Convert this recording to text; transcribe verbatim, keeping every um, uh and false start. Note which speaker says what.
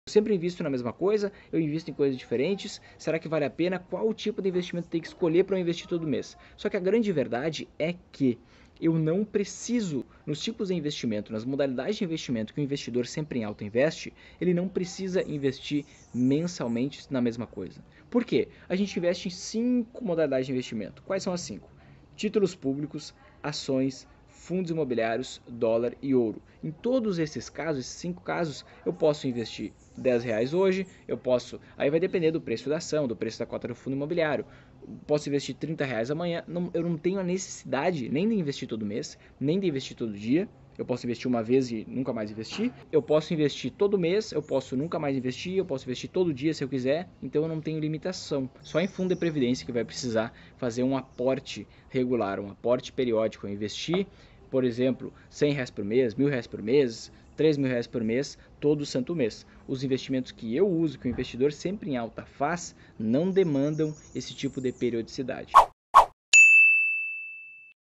Speaker 1: Eu sempre invisto na mesma coisa, eu invisto em coisas diferentes, será que vale a pena? Qual tipo de investimento tem que escolher para eu investir todo mês? Só que a grande verdade é que eu não preciso, nos tipos de investimento, nas modalidades de investimento que o investidor sempre em alta investe, ele não precisa investir mensalmente na mesma coisa. Por quê? A gente investe em cinco modalidades de investimento. Quais são as cinco? Títulos públicos, ações, fundos imobiliários, dólar e ouro. Em todos esses casos, esses cinco casos, eu posso investir dez reais hoje, eu posso, aí vai depender do preço da ação, do preço da cota do fundo imobiliário, posso investir trinta reais amanhã, não, eu não tenho a necessidade nem de investir todo mês, nem de investir todo dia, eu posso investir uma vez e nunca mais investir, eu posso investir todo mês, eu posso nunca mais investir, eu posso investir todo dia se eu quiser, então eu não tenho limitação. Só em fundo de previdência que vai precisar fazer um aporte regular, um aporte periódico, eu investir, por exemplo, cem reais por mês, mil reais por mês, três mil reais por mês, todo santo mês. Os investimentos que eu uso, que o investidor sempre em alta faz, não demandam esse tipo de periodicidade.